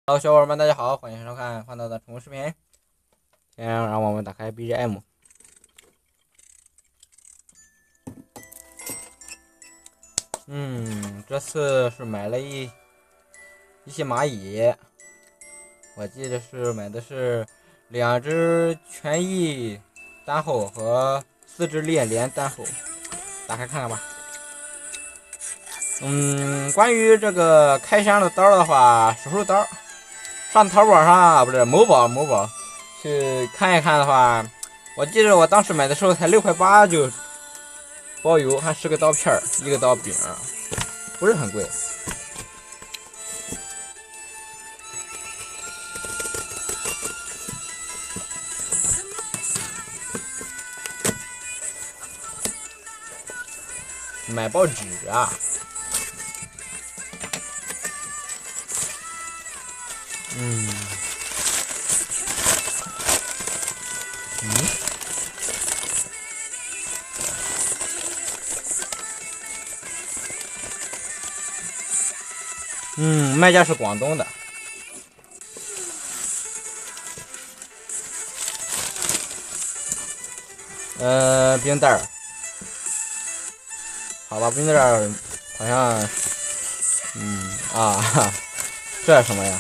Hello，小伙伴们，大家好，欢迎收看欢乐的宠物视频。先让我们打开 BGM。这次是买了一些蚂蚁，我记得是买的是2只全翼单后和4只猎联单后，打开看看吧。关于这个开箱的刀的话，手术刀，上淘宝上不是某宝去看一看的话，我记得我当时买的时候才6.8块就包邮，还是个刀片儿，一个刀柄，不是很贵。买报纸啊，卖家是广东的。冰袋儿，好吧，冰袋儿好像，这是什么呀？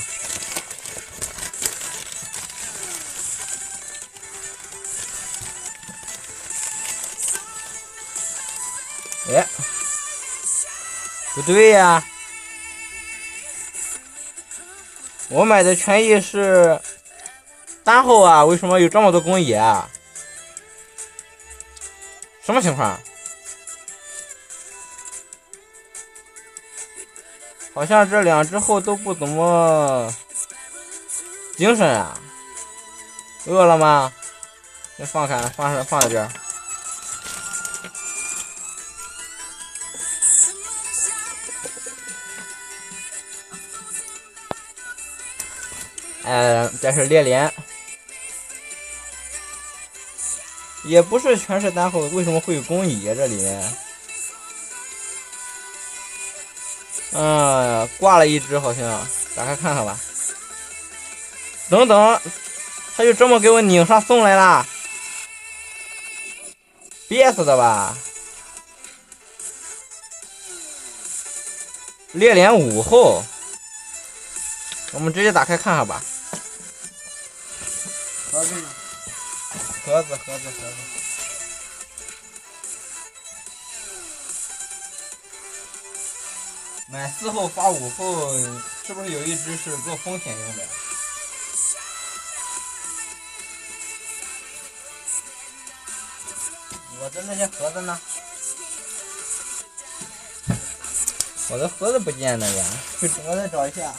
哎，不对呀，我买的全翼是单后啊，为什么有这么多公蚁啊？什么情况？好像这2只后都不怎么精神啊。饿了吗？先放开，放在这儿。这是猎联，也不是全是单后，为什么会有公蚁啊？这里面，挂了一只好像，打开看看吧。等等，他就这么给我拧上送来啦，憋死的吧？猎联5后，我们直接打开看看吧。盒子呢？盒子。买4后发5后，是不是有一只是做风险用的？我的那些盒子呢？我的盒子不见了呀，我再找一下。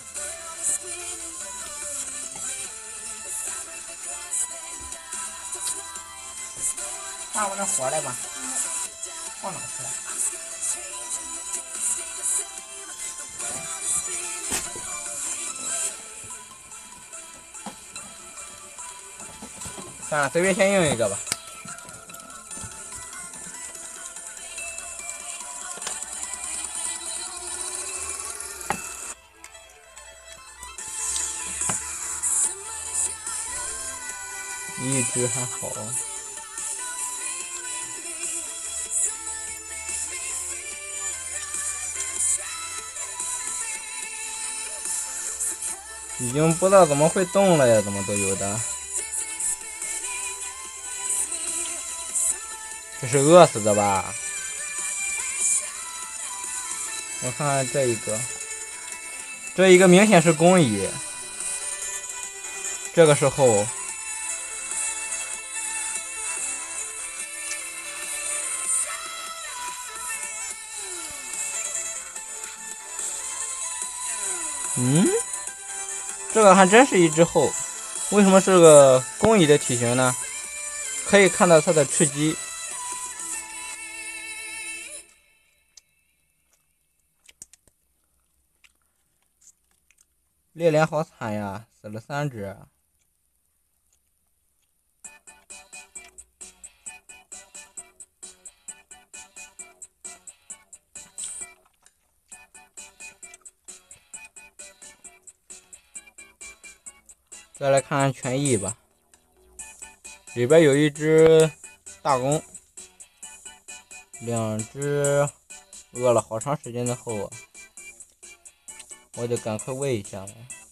看我那火来吧，放哪去了？算了，随便先用一个吧。一只还好，已经不知道怎么会动了呀，怎么都有的。这是饿死的吧？我看看这一个明显是公蚁，这个是后。这个还真是一只后，为什么是个公蚁的体型呢？可以看到它的翅肌。猎联好惨呀，死了3只。 再来看看权益吧，里边有一只大公，两只饿了好长时间的后啊，我得赶快喂一下了。